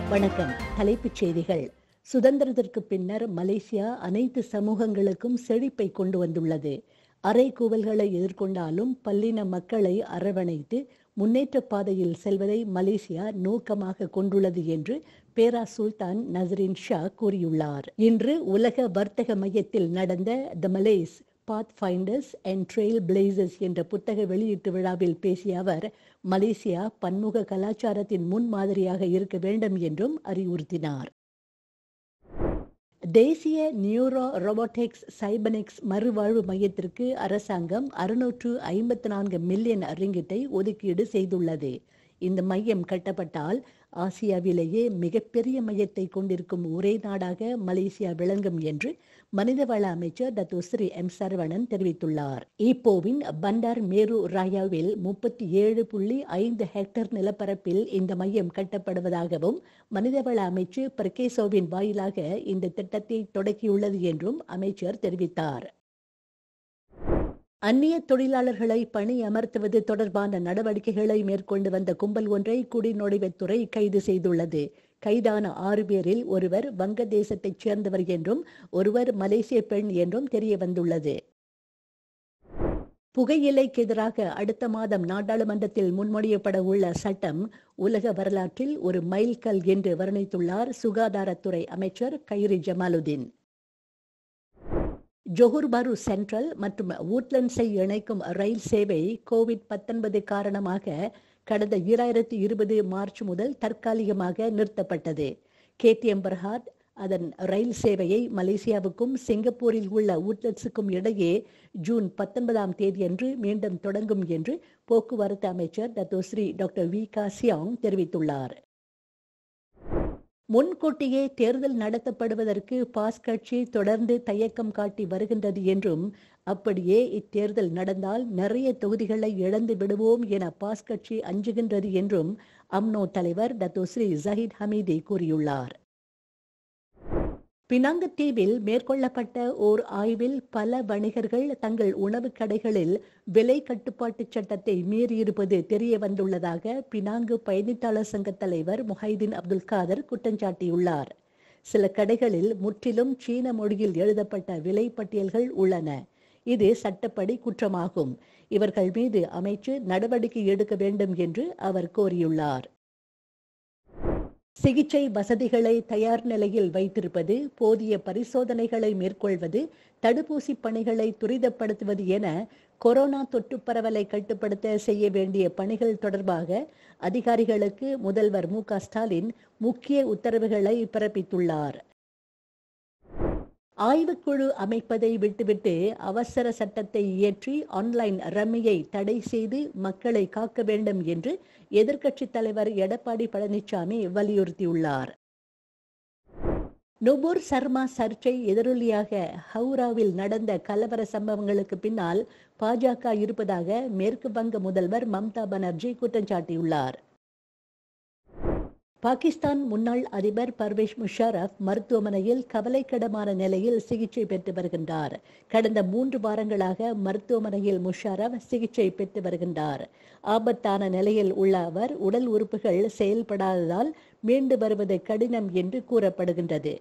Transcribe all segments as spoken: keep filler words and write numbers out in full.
வணக்கம். தலைப்புச் செய்திகள். சுதந்திரத்திற்கு பின்னர் மலேசியா அனைத்து சமூகங்களுக்கும் செழிப்பை கொண்டு வந்துள்ளது. அறைகூவல்களை எதிர்கொண்டாலும் பல்லின மக்களை அரவணைத்து முன்னேற்ற பாதையில் செல்வதை மலேசியா நோக்கமாக கொண்டுள்ளது என்று பேரா சுல்தான் நஸ்ரின் ஷா கூறியுள்ளார். இன்று உலக வர்த்தக மையத்தில் நடந்த the Malays pathfinders and trailblazers என்ற புத்தக வெளியீட்டு விழாவில் பேசிய அவர், மலேசியா பன்முக கலாச்சாரத்தின் முன்மாதிரியாக இருக்க வேண்டும் என்றும் அறிவுறுத்தினார். தேசிய நியூரோ ரோபோட்டிக்ஸ் சைபனிக்ஸ் மறுவாழ்வு மையத்திற்கு அரசாங்கம் அறுநூற்று ஐம்பத்தி நான்கு மில்லியன் ரிங்கிட்டை ஒதுக்கீடு செய்துள்ளது. இந்த மையம் கட்டப்பட்டால் ஆசியாவிலேயே மிகப்பெரிய மையத்தை கொண்டிருக்கும் ஒரே நாடாக மலேசியா விளங்கும் என்று மனிதவள அமைச்சர் டத்தோ ஸ்ரீ எம் சரவணன் தெரிவித்துள்ளார். ஈப்போவின் பண்டார் மேரு ராயாவில் முப்பத்தி ஏழு புள்ளி ஐந்து ஹெக்டர் நிலப்பரப்பில் இந்த மையம் கட்டப்படுவதாகவும் மனிதவள அமைச்சு பிரகேசோவின் வாயிலாக இந்த திட்டத்தை தொடக்கியுள்ளது என்றும் அமைச்சர் தெரிவித்தார். அந்நிய தொழிலாளர்களை பணி அமர்த்துவது தொடர்பான நடவடிக்கைகளை மேற்கொண்டு வந்த கும்பல் ஒன்றை குடிநுழைவுத்துறை கைது செய்துள்ளது. கைதான ஆறு பேரில் ஒருவர் வங்கதேசத்தைச் சேர்ந்தவர் என்றும் ஒருவர் மலேசிய பெண் என்றும் தெரிய வந்துள்ளது. புகையிலைக்கு எதிராக அடுத்த மாதம் நாடாளுமன்றத்தில் முன்மொழியப்பட உள்ள சட்டம் உலக வரலாற்றில் ஒரு மைல்கல் என்று வர்ணித்துள்ளார் சுகாதாரத்துறை அமைச்சர் Khairy Jamaluddin. Johor Bahru central மற்றும் வூட்லண்ட்ஸை இணைக்கும் ரயில் சேவை கோவிட் பத்தொன்பது காரணமாக கடந்த இரண்டாயிரத்தி இருபது மார்ச் முதல் தற்காலிகமாக நிறுத்தப்பட்டது. கேடிஎம் பர்ஹாட் அதன் ரயில் சேவையை மலேசியாவுக்கும் சிங்கப்பூரில் உள்ள வூட்லண்ட்ஸுக்கும் இடையே ஜூன் பத்தொன்பதாம் தேதியன்று மீண்டும் தொடங்கும் என்று போக்குவரத்து அமைச்சர் Datuk Seri doctor Wee Ka Siong தெரிவித்துள்ளார். முன்கூட்டியே தேர்தல் நடத்தப்படுவதற்கு பாஸ் கட்சி தொடர்ந்து தயக்கம் காட்டி வருகின்றது என்றும், அப்படியே இத்தேர்தல் நடந்தால் நிறைய தொகுதிகளை இழந்து விடுவோம் என பாஸ் கட்சி அஞ்சுகின்றது என்றும் அம்னோ தலைவர் டத்தோ ஸ்ரீ ஜஹீத் ஹமீதி கூறியுள்ளார். பினாங்கு தீவில் மேற்கொள்ளப்பட்ட ஓர் ஆய்வில் பல வணிகர்கள் தங்கள் உணவுக் கடைகளில் விலை கட்டுப்பாட்டு சட்டத்தை மீறியிருப்பது தெரிய வந்துள்ளதாக பினாங்கு பயணித்தாளர் சங்க தலைவர் முஹைதீன் அப்துல் காதர் குற்றஞ்சாட்டியுள்ளார். சில கடைகளில் முற்றிலும் சீன மொழியில் எழுதப்பட்ட விலை பட்டியல்கள் உள்ளன. இது சட்டப்படி குற்றமாகும். இவர்கள் மீது அமைச்சு நடவடிக்கை எடுக்க வேண்டும் என்று அவர் கோரியுள்ளார். சிகிச்சை வசதிகளை தயார் நிலையில் வைத்திருப்பது, போதிய பரிசோதனைகளை மேற்கொள்வது, தடுப்பூசி பணிகளை துரிதப்படுத்துவது என கொரோனா தொற்று பரவலை கட்டுப்படுத்த செய்ய வேண்டிய பணிகள் தொடர்பாக அதிகாரிகளுக்கு முதல்வர் மு க ஸ்டாலின் முக்கிய உத்தரவுகளை பிறப்பித்துள்ளார். ஆய்வுக்குழு அமைப்பதை விட்டுவிட்டு அவசர சட்டத்தை இயற்றி ஆன்லைன் ரம்மியை தடை செய்து மக்களை காக்க வேண்டும் என்று எதிர்க்கட்சித் தலைவர் எடப்பாடி பழனிசாமி வலியுறுத்தியுள்ளார். நுபுர் சர்மா சர்ச்சை எதிரொலியாக ஹவுராவில் நடந்த கலவர சம்பவங்களுக்கு பின்னால் பாஜக இருப்பதாக மேற்கு வங்க முதல்வர் மம்தா பானர்ஜி குற்றம் சாட்டியுள்ளார். பாகிஸ்தான் முன்னாள் அதிபர் பர்வேஸ் முஷாரப் மருத்துவமனையில் கவலைக்கிடமான நிலையில் சிகிச்சை பெற்று வருகின்றார். கடந்த மூன்று வாரங்களாக மருத்துவமனையில் முஷாரப் சிகிச்சை பெற்று வருகின்றார். ஆபத்தான நிலையில் உள்ள அவர் உடல் உறுப்புகள் செயல்படாததால் மீண்டு வருவது கடினம் என்று கூறப்படுகின்றது.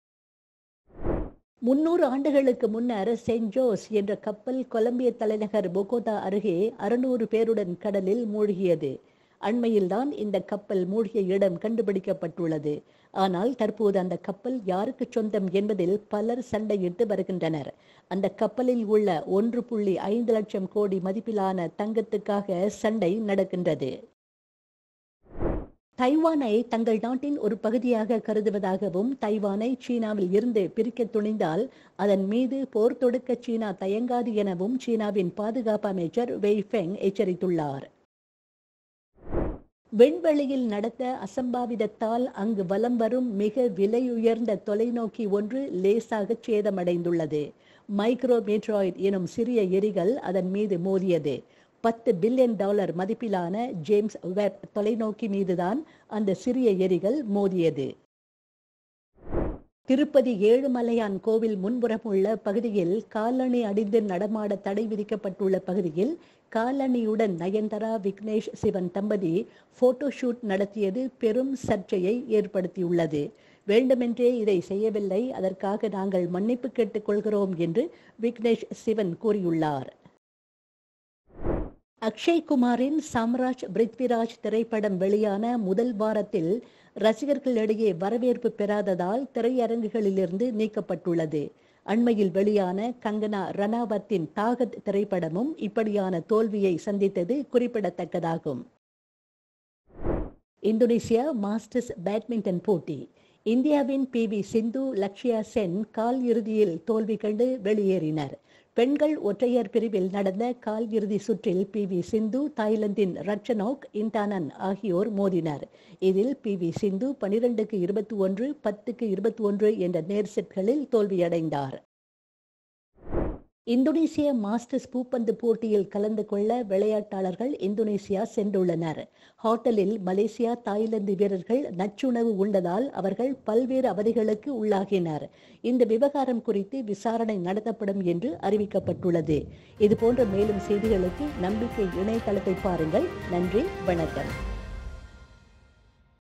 முன்னூறு ஆண்டுகளுக்கு முன்னர் செயின்ட் ஜோஸ் என்ற கப்பல் கொலம்பிய தலைநகர் பொகோதா அருகே அறுநூறு பேருடன் கடலில் மூழ்கியது. அண்மையில்தான் இந்த கப்பல் மூழ்கிய இடம் கண்டுபிடிக்கப்பட்டுள்ளது. ஆனால் தற்போது அந்த கப்பல் யாருக்கு சொந்தம் என்பதில் பலர் சண்டையிட்டு வருகின்றனர். அந்த கப்பலில் உள்ள ஒன்று புள்ளி ஐந்து லட்சம் கோடி மதிப்பிலான தங்கத்துக்காக சண்டை நடக்கின்றது. தைவானை தங்கள் நாட்டின் ஒரு பகுதியாக கருதுவதாகவும், தைவானை சீனாவில் இருந்து பிரிக்க துணிந்தால் அதன் மீது போர் தொடுக்க சீனா தயங்காது எனவும் சீனாவின் பாதுகாப்பு அமைச்சர் வெய் ஃபெங் எச்சரித்துள்ளார். விண்வெளியில் நடந்த அசம்பாவிதத்தால் அங்கு வலம் வரும் மிக விலையுயர்ந்த தொலைநோக்கி ஒன்று லேசாக சேதமடைந்துள்ளது. மைக்ரோ மீட்ராய்ட் எனும் சிறிய எரிகல் அதன் மீது மோதியது. பத்து பில்லியன் டாலர் மதிப்பிலான ஜேம்ஸ் வெப் தொலைநோக்கி மீதுதான் அந்த சிறிய எரிகல் மோதியது. திருப்பதி ஏழுமலையான் கோவில் முன்புறம் உள்ள பகுதியில் காலணி அணிந்து நடமாட தடை விதிக்கப்பட்டுள்ள பகுதியில் காலணியுடன் நயன்தாரா விக்னேஷ் சிவன் தம்பதி போட்டோ ஷூட் நடத்தியது பெரும் சர்ச்சையை ஏற்படுத்தியுள்ளது. வேண்டுமென்றே இதை செய்யவில்லை, அதற்காக நாங்கள் மன்னிப்பு கேட்டுக் கொள்கிறோம் என்று விக்னேஷ் சிவன் கூறியுள்ளார். அக்ஷய் குமாரின் சாம்ராஜ் பிருத்விராஜ் திரைப்படம் வெளியான முதல் வாரத்தில் ரசிகர்களிடையே வரவேற்பு பெறாததால் திரையரங்குகளிலிருந்து நீக்கப்பட்டுள்ளது. அண்மையில் வெளியான கங்கனா ரணாவத்தின் தாகத் திரைப்படமும் இப்படியான தோல்வியை சந்தித்தது குறிப்பிடத்தக்கதாகும். இந்தோனேசியா மாஸ்டர்ஸ் பேட்மிண்டன் போட்டி. இந்தியாவின் பி வி சிந்து, லக்ஷ்யா சென் கால் இறுதியில் தோல்வி கண்டு வெளியேறினர். பெண்கள் ஒற்றையர் பிரிவில் நடந்த கால் இறுதி சுற்றில் பி வி சிந்து தாய்லாந்தின் ரட்சனோக் இன்டானன் ஆகியோர் மோதினர். இதில் பி வி சிந்து பனிரெண்டுக்கு இருபத்தி ஒன்று பத்துக்கு இருபத்தி ஒன்று என்ற நேர் செட்களில் தோல்வியடைந்தார். இந்தோனேசிய மாஸ்டர்ஸ் பூப்பந்து போட்டியில் கலந்து கொள்ள விளையாட்டாளர்கள் இந்தோனேசியா சென்றுள்ளனர். ஹோட்டலில் மலேசியா தாய்லாந்து வீரர்கள் நச்சுணவு உண்டதால் அவர்கள் பல்வேறு அவதிகளுக்கு உள்ளாகினர். இந்த விவகாரம் குறித்து விசாரணை நடத்தப்படும் என்று அறிவிக்கப்பட்டுள்ளது. இதுபோன்ற மேலும் செய்திகளுக்கு நம்பிக்கை இணையதளத்தை பாருங்கள். நன்றி, வணக்கம்.